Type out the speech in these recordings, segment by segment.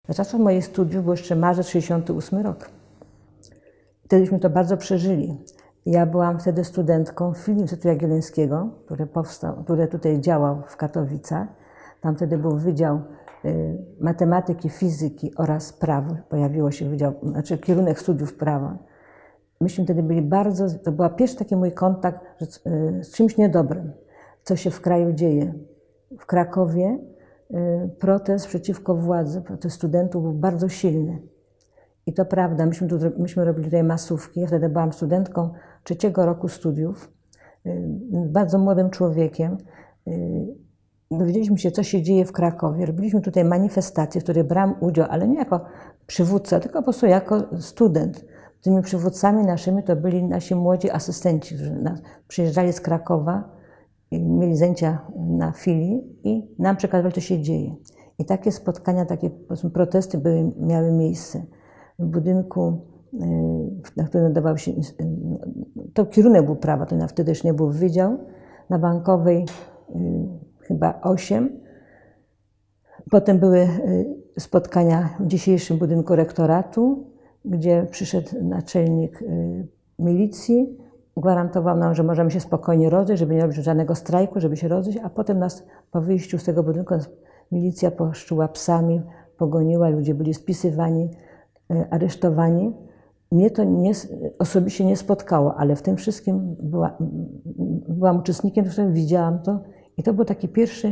Za czasów moich studiów był jeszcze marzec 68 rok. Wtedyśmy to bardzo przeżyli. Ja byłam wtedy studentką w filii Instytutu Jagiellońskiego, który tutaj działał w Katowicach. Tam wtedy był Wydział Matematyki, Fizyki oraz Prawa. Pojawiło się kierunek studiów prawa. Myśmy wtedy byli to była pierwszy taki mój kontakt z czymś niedobrym, co się w kraju dzieje. W Krakowie protest przeciwko władzy, protest studentów był bardzo silny. I to prawda, myśmy robili tutaj masówki. Ja wtedy byłam studentką 3. roku studiów, bardzo młodym człowiekiem. Dowiedzieliśmy się, co się dzieje w Krakowie. Robiliśmy tutaj manifestacje, w których brałam udział, ale nie jako przywódca, tylko po prostu jako student. Tymi przywódcami naszymi to byli nasi młodzi asystenci, którzy przyjeżdżali z Krakowa, mieli zajęcia na filii i nam przekazywali, co się dzieje. I takie spotkania, takie protesty miały miejsce. W budynku, na którym nadawał się, to kierunek był prawa, to wtedy już nie był wydział, na Bankowej chyba 8. Potem były spotkania w dzisiejszym budynku rektoratu, gdzie przyszedł naczelnik milicji, gwarantował nam, że możemy się spokojnie rozejść, żeby nie robić żadnego strajku, żeby się rozejść, a potem nas po wyjściu z tego budynku milicja poszczuła psami, pogoniła, ludzie byli spisywani, aresztowani. Mnie to osobiście nie spotkało, ale w tym wszystkim byłam uczestnikiem, w którym widziałam to i to był taki pierwszy,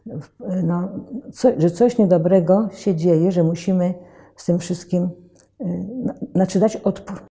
że coś niedobrego się dzieje, że musimy z tym wszystkim dać odpór.